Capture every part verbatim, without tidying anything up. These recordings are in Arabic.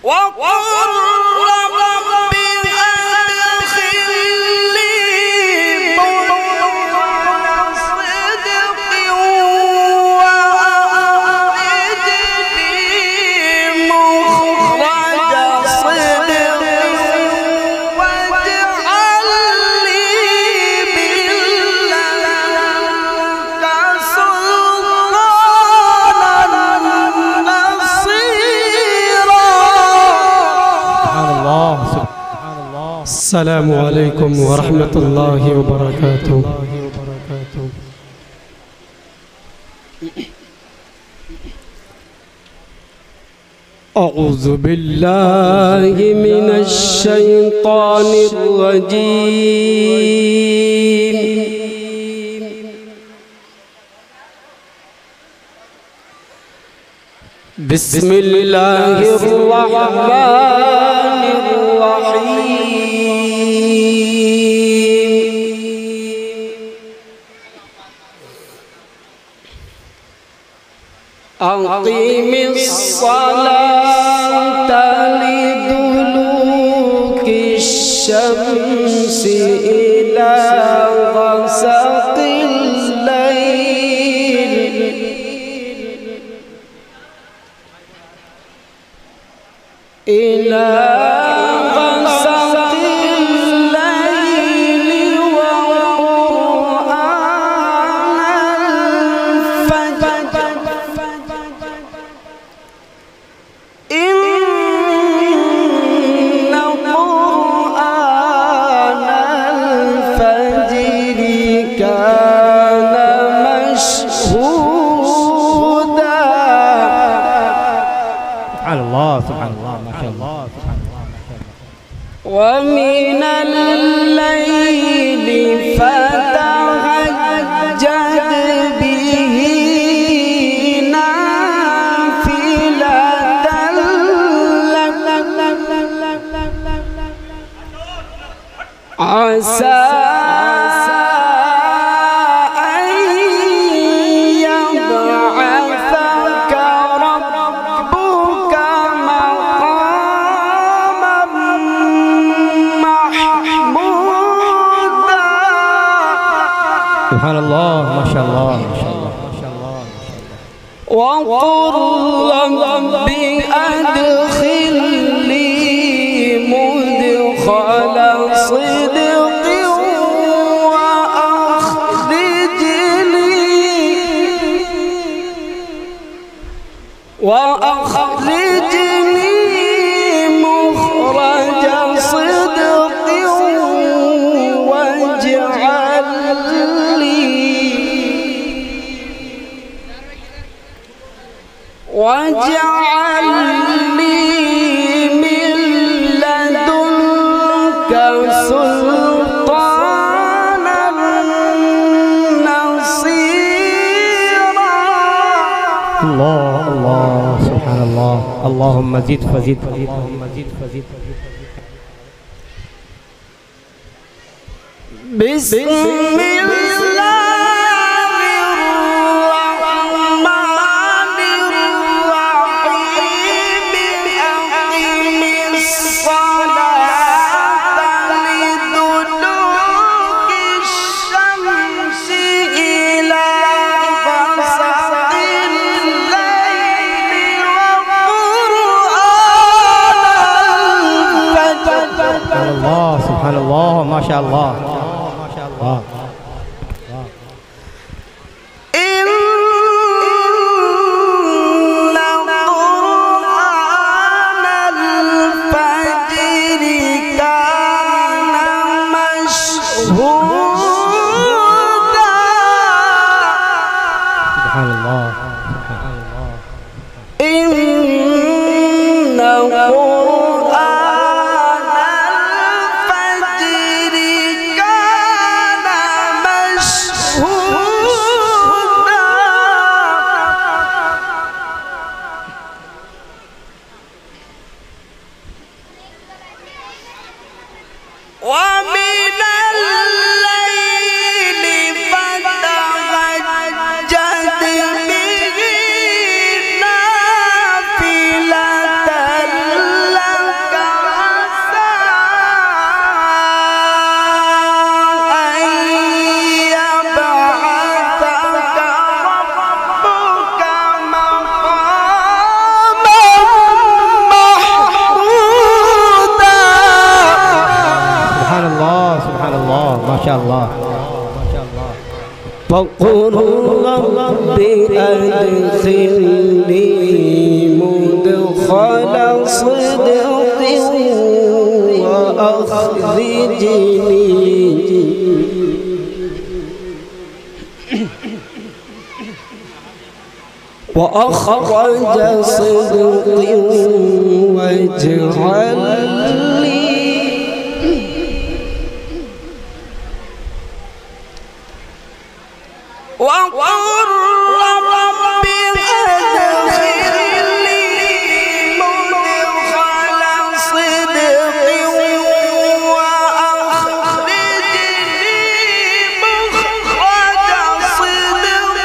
السلام عليكم ورحمة الله وبركاته. أعوذ بالله من الشيطان الرجيم. بسم الله الرحمن الرحيم. أقيم الصلاة لدلوك الشمس إلى غسق الليل إلى ومن الليل فتهجد به نافلة لك عسى سبحان الله ما شاء الله ما شاء الله ما شاء الله. وقل رب أدخلني مدخل صدق وأخرجني وأخرجني مخرج صدق واجعل واجعل لي من لدنك سلطانا نصيرا. الله الله سبحان الله. اللهم زد فزد اللهم زد فزد. بسم الله سبحان الله ما شاء الله ما شاء الله. إن قرآن الفجر كان مشهودا. سبحان الله سبحان الله. إن ومن الليل فتهجد به نافلة لك شاء الله فقل رب أدخلني مدخل صدق وأخرجني وأخرج صدق واجعل لي وقل رب أدخلني مدخل صدق وأخرجني مخرج صدق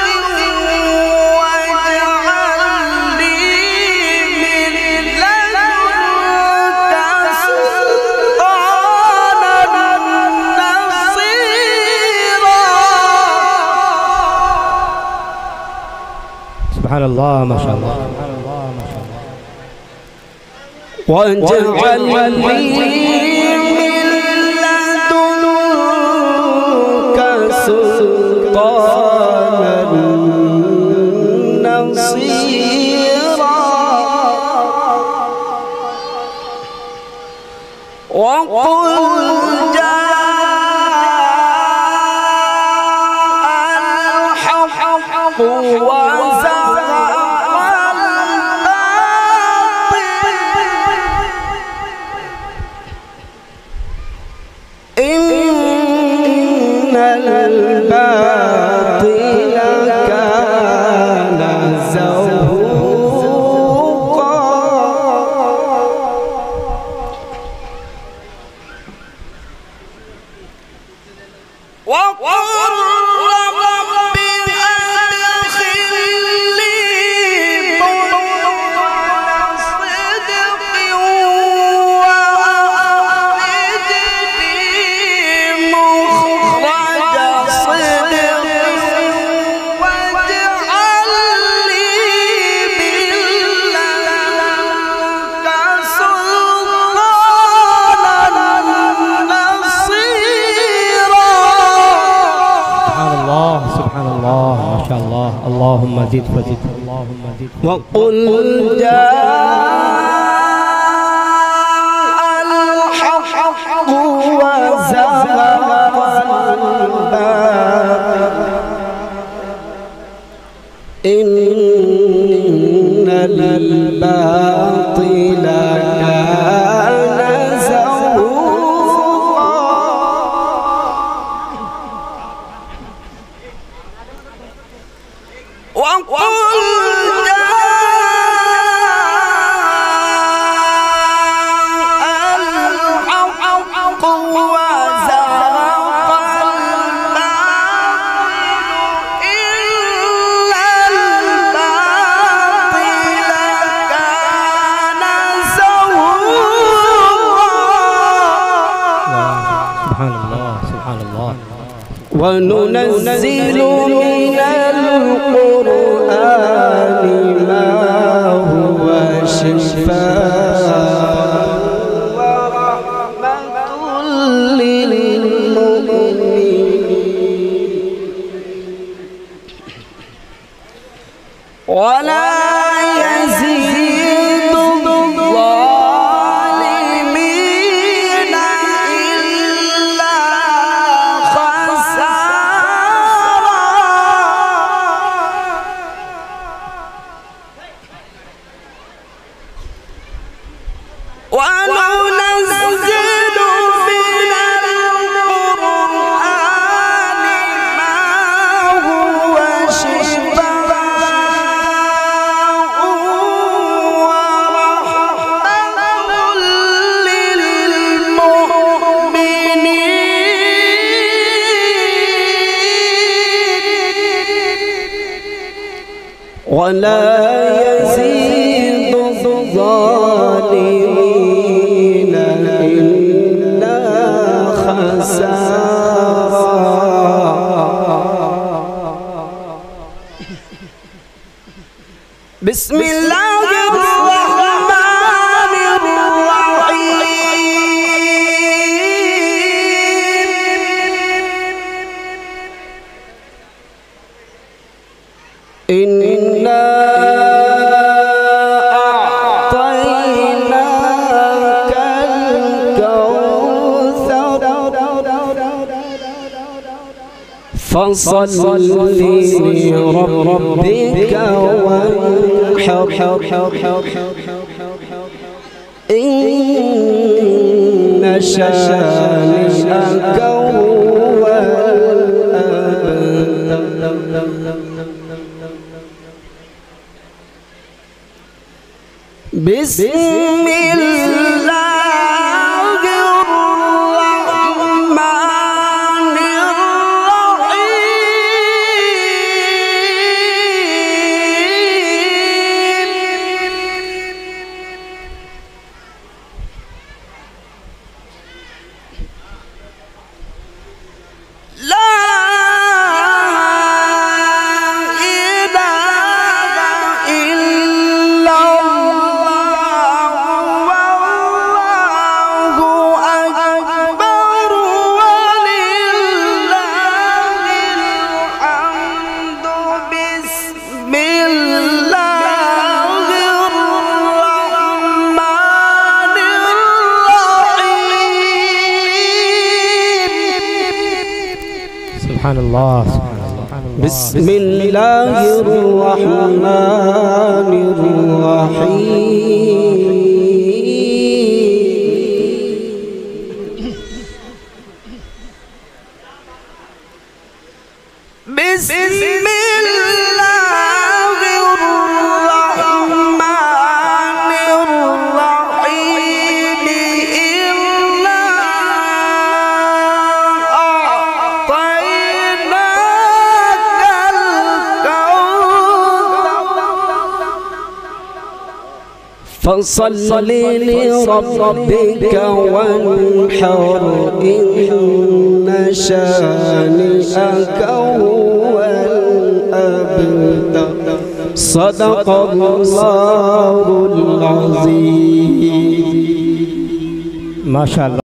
واجعل لي من لدنك سلطانا نصيرا. سبحان الله ما شاء الله. واجعل لي من لدنك سلطانا نصيرا. وقل جاء الحق وزهق إن الباطل كان زهوقا. وقل رب أدخلني مدخل صدق وأخرجني مخرج صدق واجعل لي من لدنك سلطانا نصيرا. سبحان الله سبحان الله ما شاء الله. اللهم زد فزد اللهم زد. وقل جاء الحق وزهق الباطل إن الباطل كان زهوقا. وقل الحق وزهق الباطل إن الباطل كان زهوقا. سبحان الله سبحان الله. وننزل من القرآن ما هو شفاء ورحمة للمؤمنين ولا يزيد الظالمين إلا خسارا. وننزل من القرآن ما هو شفاء ورحمة للمؤمنين ولا يزيد الظالمين إلا خسارا. بسم الله الرحمن الرحيم. أعطيناك الكوثر فصل لربك وانحر إن شانئك هو الأبتر. بسم الله الرحمن الرحيم. لا سبحان الله. بسم الله الرحمن الرحيم. بسم الله الرحمن الرحيم. إنا أعطيناك الكوثر فصل لربك وانحر إن شانئك هو الأبتر. صدق الله العظيم. ما شاء الله.